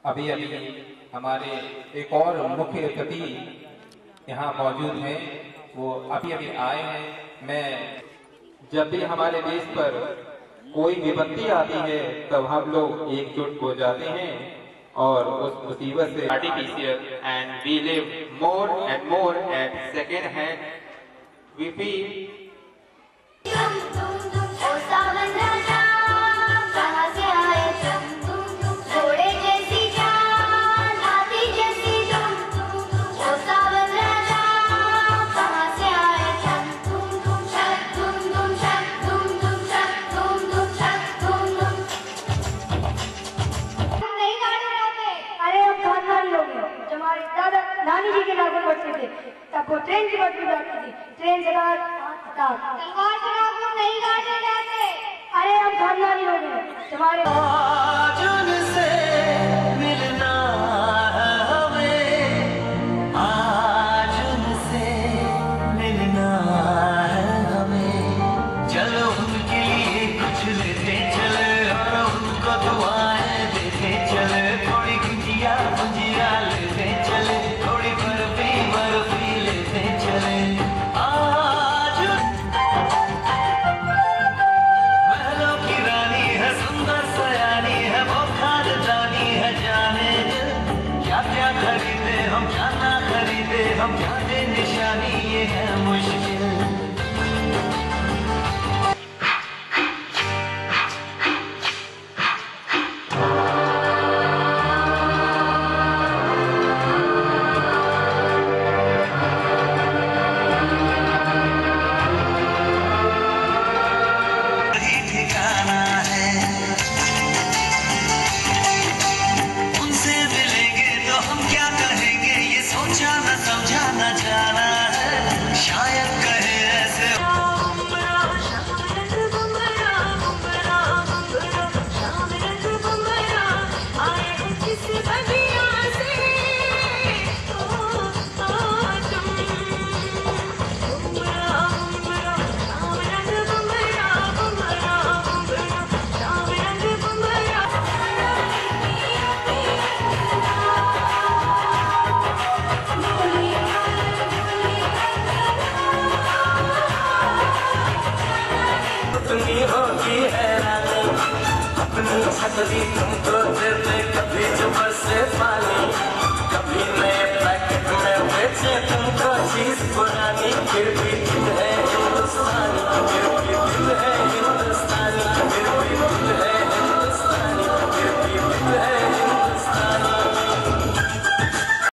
अभी अभी हमारे एक और मुख्य अतिथि यहाँ मौजूद हैं, वो अभी अभी आए हैं। मैं जब भी हमारे देश पर कोई विपत्ति आती है तब हम लोग एकजुट हो जाते हैं और उस मुसीबत से artificial and we live more and more at second hand we feel नानी जी के नाखून बचते थे, तब वो ट्रेन की बदबू जाती थी। ट्रेन से तलवार से नाखून नहीं काटे जाते। अरे हम खानदानी लोग हैं, तुम्हारे आज उनसे मिलना है हमें, आज उनसे मिलना है हमें। चलो उनके लिए कुछ लेते चले और उनको दुआएं देते चले। थोड़ी गुजिया भुजिया लेते चले, थोड़ी बर्फी लेते चले। आज महलों की रानी है, सुंदर सयानी है, वो खानदानी है। जाने क्या क्या खरीदे हम, क्या ना खरीदे हम, जाने निशानी ये है मुश्किल। अपनी होती है रानी, अपनी छतरी तुमको